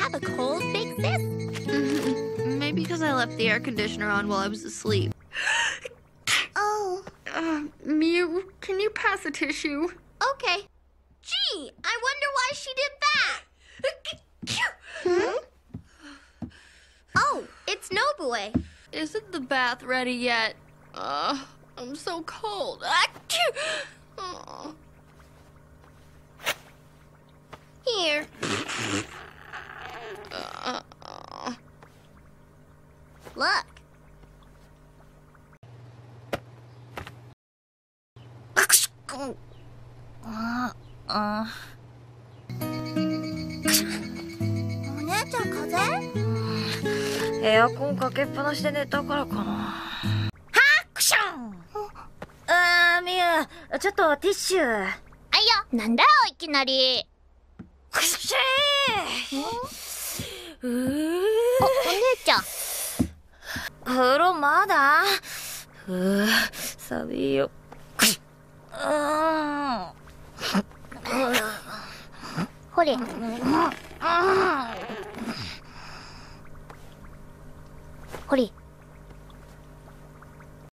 have a cold, big sis? Maybe because I left the air conditioner on while I was asleep. Oh. Mew, can you pass a tissue? Okay. Gee, I wonder why she did that. Oh, it's Nobue. Isn't the bath ready yet? I'm so cold. Oh. Here. Look.お姉ちゃん風邪？ エアコンかけっぱなしで寝たからかな。ハクション！みゆ、ちょっとティッシュ。 あいや、なんだよいきなり。 くしー！ お姉ちゃん。 風呂まだ？寒いよ。 ほれ。ほれ。